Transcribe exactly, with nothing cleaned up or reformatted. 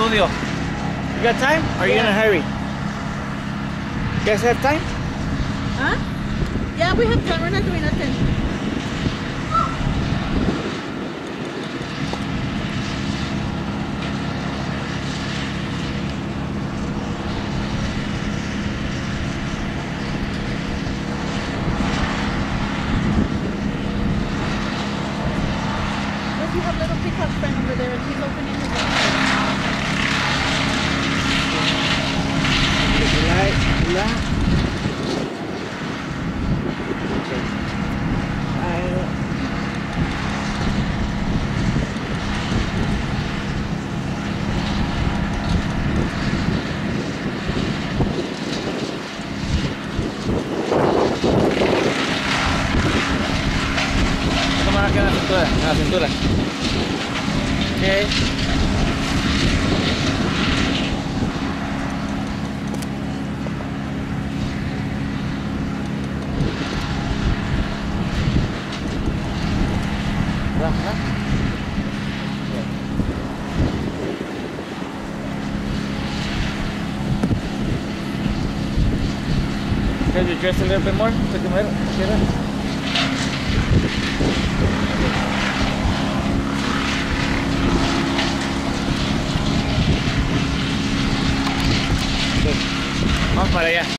estudio. You got time? Or are you in a hurry? You guys have time? Huh? Yeah, we have time. We're not doing nothing. Look, you have little Peacock's friend over there, and he's opening his door. Light, light. Toma aquí en la cintura, en la cintura. Okay. Can you dress a little bit more? So que muera, quiera. Vamos para allá.